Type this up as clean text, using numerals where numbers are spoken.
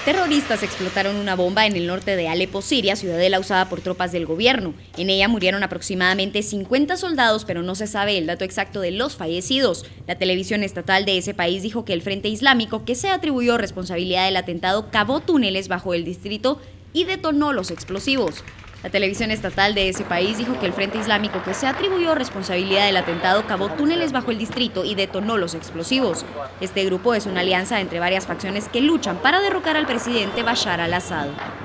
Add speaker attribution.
Speaker 1: Terroristas explotaron una bomba en el norte de Alepo, Siria, ciudadela usada por tropas del gobierno. En ella murieron aproximadamente 50 soldados, pero no se sabe el dato exacto de los fallecidos. La televisión estatal de ese país dijo que el Frente Islámico, que se atribuyó responsabilidad del atentado, cavó túneles bajo el distrito y detonó los explosivos. La televisión estatal de ese país dijo que el Frente Islámico, que se atribuyó responsabilidad del atentado, cavó túneles bajo el distrito y detonó los explosivos. Este grupo es una alianza entre varias facciones que luchan para derrocar al presidente Bashar al-Assad.